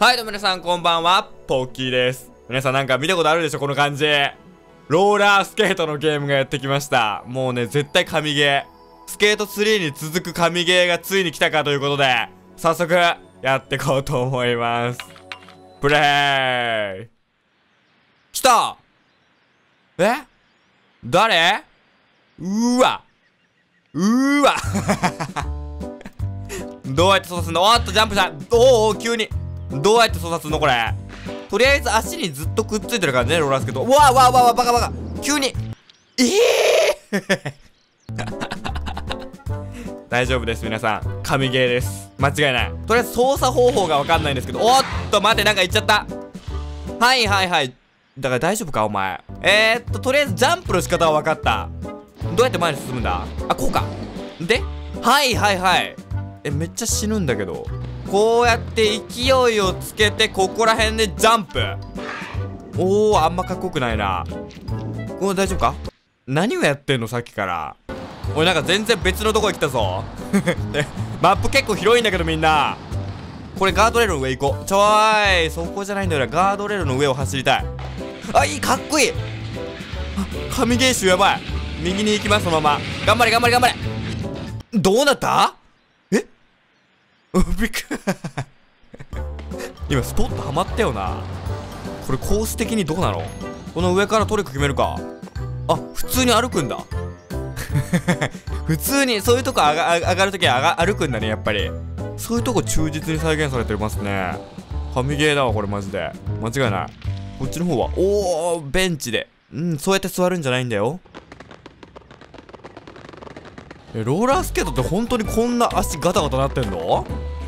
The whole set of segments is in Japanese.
はい、どうも皆さんこんばんは、ポッキーです。皆さんなんか見たことあるでしょ、この感じ。ローラースケートのゲームがやってきました。もうね、絶対神ゲー。スケート3に続く神ゲーがついに来たかということで、早速、やっていこうと思います。プレイ。来た。誰？わどうやって操作すんの？おっと、ジャンプした。急に。どうやって操作すんのこれ。とりあえず足にずっとくっついてるからね、ローラースケート。バカ。急に。大丈夫です、皆さん。神ゲーです。間違いない。とりあえず操作方法がわかんないんですけど。おっと、待て、なんか言っちゃった。はい。だから大丈夫か、お前。とりあえずジャンプの仕方はわかった。どうやって前に進むんだ？あ、こうか。で、はい。めっちゃ死ぬんだけど。こうやって勢いをつけて、ここら辺でジャンプ。あんまかっこよくないな。大丈夫か？何をやってんのさっきから。俺なんか全然別のとこに来たぞ。マップ結構広いんだけどみんな。これガードレールの上行こう。そこじゃないんだよな。ガードレールの上を走りたい。かっこいい。神ゲー集やばい。右に行きます、そのまま。頑張れ。どうなった？びっくり。今スポットハマったよな。これコース的にどうなの？この上からトリック決めるか。普通に歩くんだ。普通にそういうとこ上がるときは歩くんだね、やっぱり。そういうとこ忠実に再現されてますね。神ゲーだわこれ、マジで間違いない。こっちの方はベンチでそうやって座るんじゃないんだよ。ローラースケートって本当にこんな足ガタガタなってんの？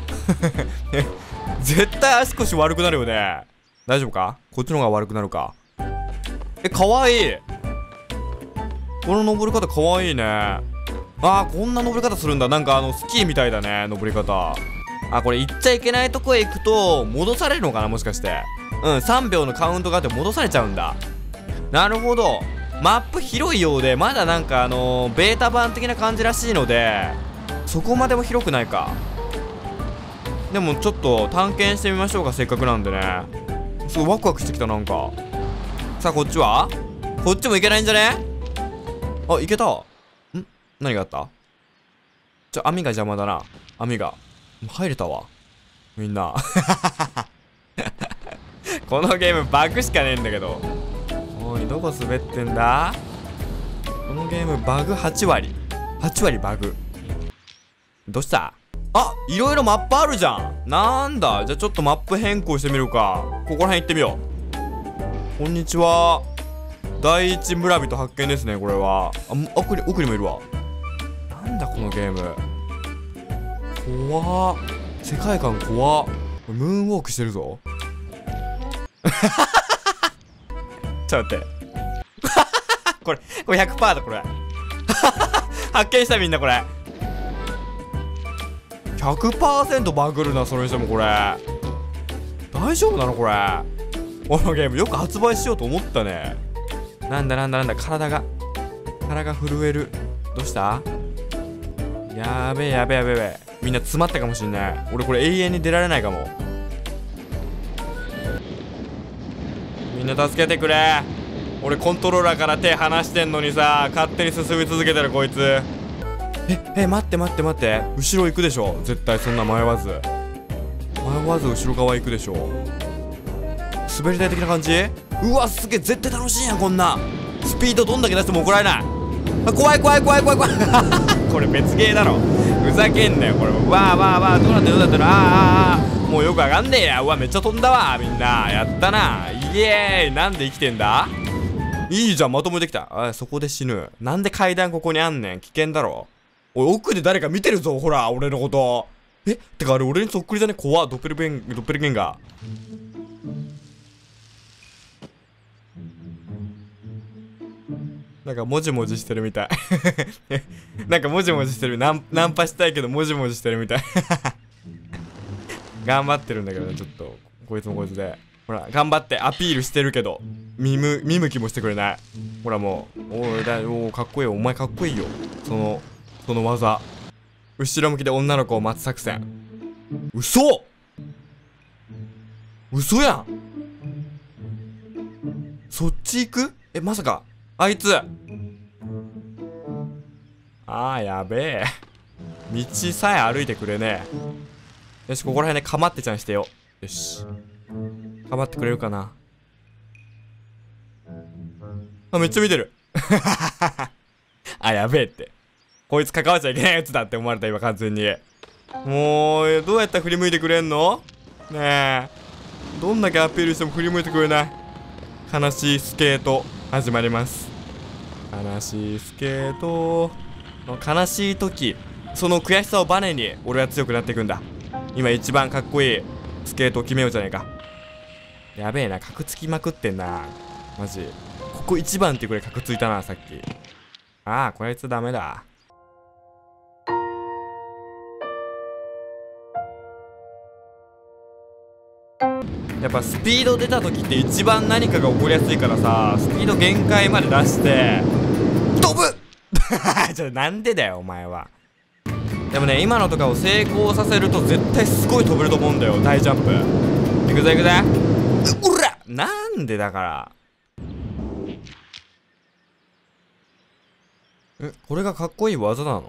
絶対足腰悪くなるよね。大丈夫か？こっちの方が悪くなるか。かわいい。この登り方かわいいね。こんな登り方するんだ。なんかスキーみたいだね、登り方。これ行っちゃいけないとこへ行くと戻されるのかな、もしかして。3秒のカウントがあって戻されちゃうんだ。なるほど。マップ広いようで、まだなんかベータ版的な感じらしいので、そこまでも広くないか。でもちょっと探検してみましょうか、せっかくなんでね。すごいワクワクしてきた、なんか。さあ、こっちは？こっちも行けないんじゃね？行けた。何があった？網が邪魔だな。網が。入れたわ。みんな。このゲームバグしかねえんだけど。どこ滑ってんだ？このゲームバグ8割バグ。どうした？いろいろマップあるじゃん。なんだ。じゃあちょっとマップ変更してみるか。ここら辺行ってみよう。こんにちは。第一村人発見ですね、これは。奥にもいるわ。なんだこのゲーム。怖っ。世界観怖っ。ムーンウォークしてるぞ。ちょっと待って。これ 100% だ、これ。発見した、みんな、これ。100% バグるな、それにしても、これ。大丈夫なのこれ。このゲーム、よく発売しようと思ったね。なんだ、体が震える。どうした？やべえ。みんな詰まったかもしんない。俺、これ永遠に出られないかも。みんな助けてくれ。俺コントローラーから手離してんのにさ、勝手に進み続けてるこいつ。待って。後ろ行くでしょ、絶対。そんな迷わず後ろ側行くでしょ。滑り台的な感じ。うわ、すげえ。絶対楽しいやん、こんなスピードどんだけ出しても怒られない。怖い。これ別ゲーだろ、ふざけんなよこれ。どうなってるもうよくわかんねえや。めっちゃ飛んだわ。みんなやったな。イエーイ。なんで生きてんだ？いいじゃん、まとめてきた。そこで死ぬ。なんで階段ここにあんねん。危険だろ。奥で誰か見てるぞ、ほら、俺のこと。てかあれ俺にそっくりだね。怖っ。ドッペルゲンガー。なんかもじもじしてるみたい。なんかもじもじしてる。ナンパしたいけどもじもじしてるみたい。頑張ってるんだけどね、ちょっと。こいつもこいつで。ほら、頑張ってアピールしてるけど、見向きもしてくれない。ほらもう、かっこいいよ。お前かっこいいよ。その技。後ろ向きで女の子を待つ作戦。嘘！ 嘘やん。そっち行く？まさかあいつ。やべえ。道さえ歩いてくれねえ。よし、ここら辺でかまってちゃんしてよ。よし、かまってくれるかな。めっちゃ見てる。やべえって。こいつ関わっちゃいけないやつだって思われた今完全に。もうどうやったら振り向いてくれんのねえ。どんだけアピールしても振り向いてくれない。悲しいスケート始まります。悲しいスケートの悲しい時、その悔しさをバネに俺は強くなっていくんだ。今一番かっこいいスケートを決めようじゃないか。やべえな、カクつきまくってんなマジ。ここ一番っていうくらいカクついたなさっき。こいつダメだ。やっぱスピード出た時って一番何かが起こりやすいからさ、スピード限界まで出して飛ぶなんでだよお前は。でもね、今のとかを成功させると絶対すごい飛べると思うんだよ。大ジャンプいくぜいくぜ。うらなんでだから。これがかっこいい技なの？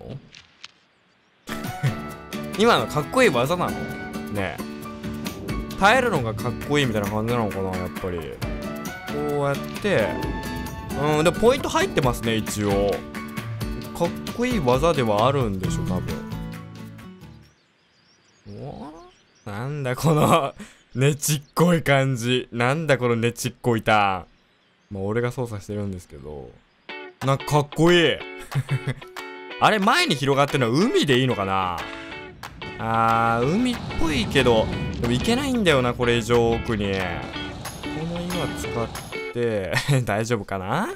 今のかっこいい技なのねえ。耐えるのがかっこいいみたいな感じなのかなやっぱり。こうやってでもポイント入ってますね一応。かっこいい技ではあるんでしょ多分。なんだこのねちっこい感じ。なんだこのねちっこいターン。俺が操作してるんですけど、なんかかっこいい。あれ前に広がってるのは海でいいのかな。海っぽいけど、でもいけないんだよなこれ以上奥に。この岩使って大丈夫かな。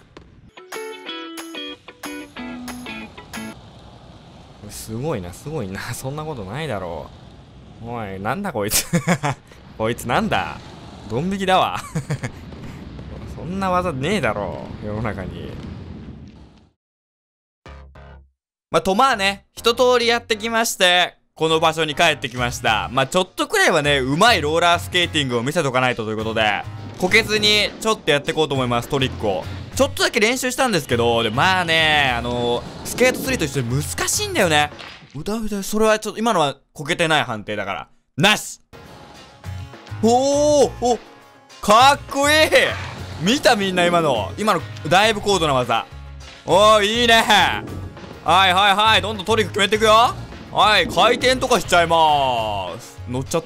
すごいなすごいな。そんなことないだろう。おいなんだこいつ。こいつなんだ、ドン引きだわ。そんな技ねえだろ世の中に。一通りやってきまして、この場所に帰ってきました。ちょっとくらいはね、うまいローラースケーティングを見せとかないとということで、こけずにちょっとやっていこうと思います。トリックをちょっとだけ練習したんですけど、スケート3と一緒に難しいんだよね。それはちょっと今のはこけてない判定だからなし。かっこいい。見たみんな今のだいぶ高度な技。いいね。はいどんどんトリック決めていくよ。回転とかしちゃいまーす。乗っちゃった。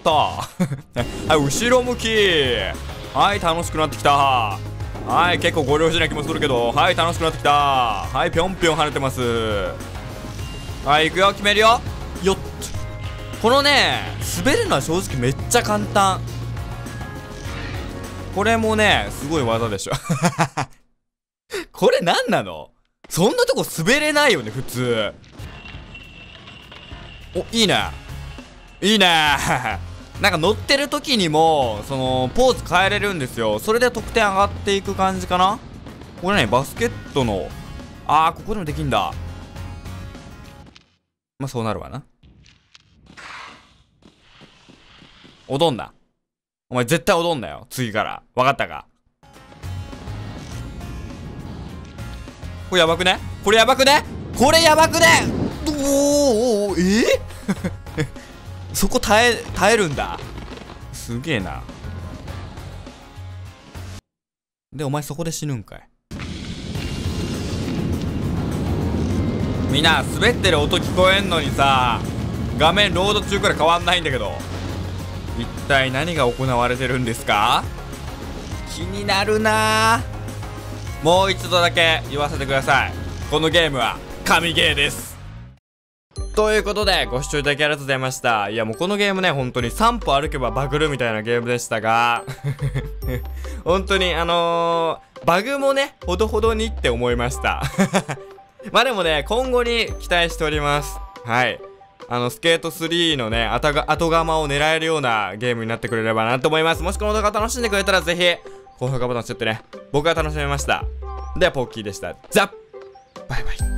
後ろ向き。楽しくなってきた。結構ご了承な気もするけど、楽しくなってきた。ぴょんぴょん跳ねてます。いくよ、決めるよ。よっ。このね、滑るのは正直めっちゃ簡単。これもね、すごい技でしょ。これなんなの？そんなとこ滑れないよね、普通。いいね。いいね。なんか乗ってる時にも、ポーズ変えれるんですよ。それで得点上がっていく感じかな。これね、バスケットの、ここでもできんだ。そうなるわな。踊んな。お前絶対踊んなよ。次から。わかったか？これやばくね？これやばくね？これやばくね？そこ耐えるんだ。すげえな。でお前そこで死ぬんかい。みんな滑ってる音聞こえんのにさ、画面ロード中から変わんないんだけど、一体何が行われてるんですか？気になるな。もう一度だけ言わせてください。このゲームは神ゲーです。ということでご視聴いただきありがとうございました。いやもうこのゲームね、本当に3歩歩けばバグるみたいなゲームでしたが本当にバグもねほどほどにって思いました。でもね、今後に期待しております。スケート3のね後釜を狙えるようなゲームになってくれればなと思います。もしこの動画楽しんでくれたらぜひ高評価ボタン押してってね。僕が楽しめました。ではポッキーでした。じゃバイバイ。